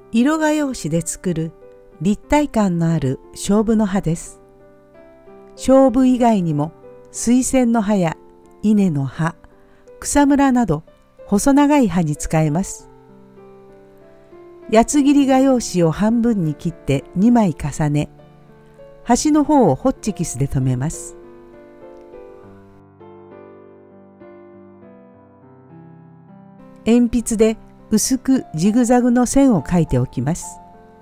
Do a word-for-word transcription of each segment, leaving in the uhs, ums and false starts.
色画用紙で作る立体感のある菖蒲の葉です。菖蒲以外にも水仙の葉や稲の葉、草むらなど細長い葉に使えます。八つ切り画用紙を半分に切ってにまい重ね、端の方をホッチキスで留めます。鉛筆で薄くジグザグの線を描いておきます。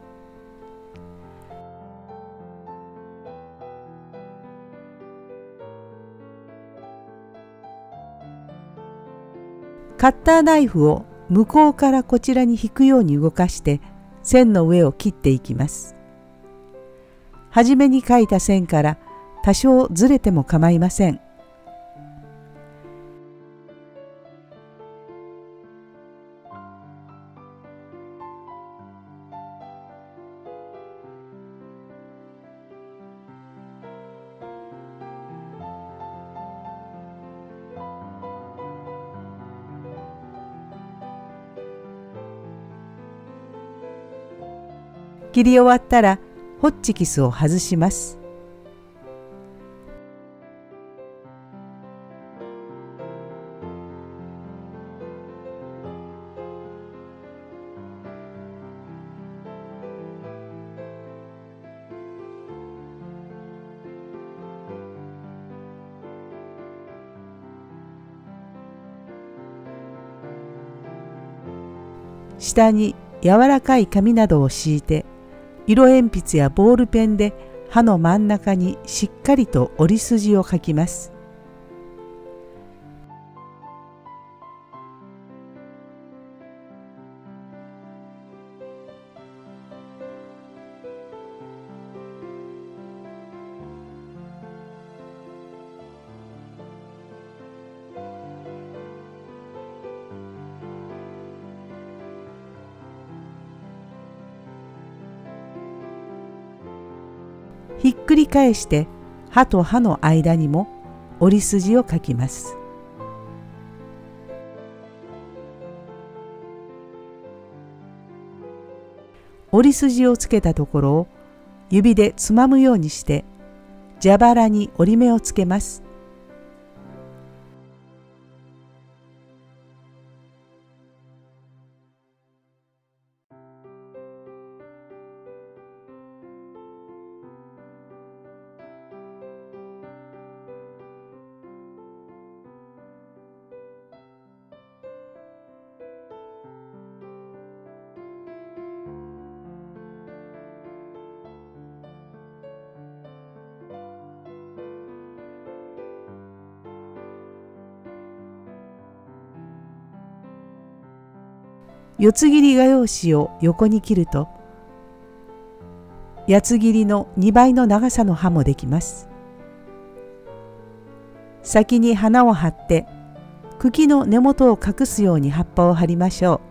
カッターナイフを向こうからこちらに引くように動かして線の上を切っていきます。はじめに描いた線から多少ずれても構いません。切り終わったらホッチキスを外します。下に柔らかい紙などを敷いて、色鉛筆やボールペンで葉の真ん中にしっかりと折り筋を描きます。ひっくり返して葉と葉の間にも折り筋を描きます。折り筋をつけたところを指でつまむようにして蛇腹に折り目をつけます。四つ切り画用紙を横に切ると、八つ切りのにばいの長さの葉もできます。先に花を貼って、茎の根元を隠すように葉っぱを貼りましょ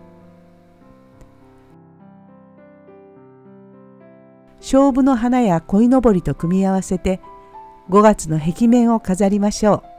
う。菖蒲の花や鯉のぼりと組み合わせて、ごがつの壁面を飾りましょう。